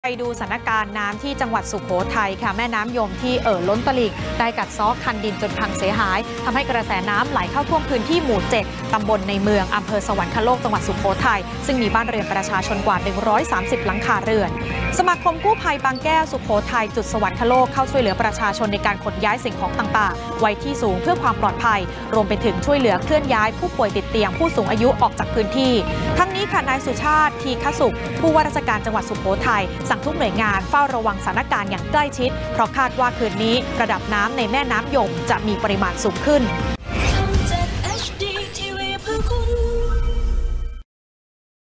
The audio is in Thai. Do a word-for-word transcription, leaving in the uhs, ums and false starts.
ไปดูสถานการณ์น้ำที่จังหวัดสุโขทัยค่ะแม่น้ำยมที่เอ่อล้นตลิ่งได้กัดเซาะคันดินจนพังเสียหายทำให้กระแสน้ำไหลเข้าท่วมพื้นที่หมู่เจ็ดตำบลในเมืองอำเภอสวรรคโลกจังหวัดสุโขทัยซึ่งมีบ้านเรือนประชาชนกว่าหนึ่งร้อยสามสิบหลังคาเรือนสมาคมกู้ภัยบางแก้วสุโขทัยจุดสวรรคโลกเข้าช่วยเหลือประชาชนในการขนย้ายสิ่งของต่างๆไว้ที่สูงเพื่อความปลอดภัยรวมไปถึงช่วยเหลือเคลื่อนย้ายผู้ป่วยติดเตียงผู้สูงอายุออกจากพื้นที่ทั้งนี้ค่ะนายสุชาติทีฆสุขผู้ว่าราชการจังหวัดสุโขทัยสั่งทุกหน่วยงานเฝ้าระวังสถานการณ์อย่างใกล้ชิดเพราะคาดว่าคืนนี้ระดับน้ำในแม่น้ำยมจะมีปริมาณสูงขึ้น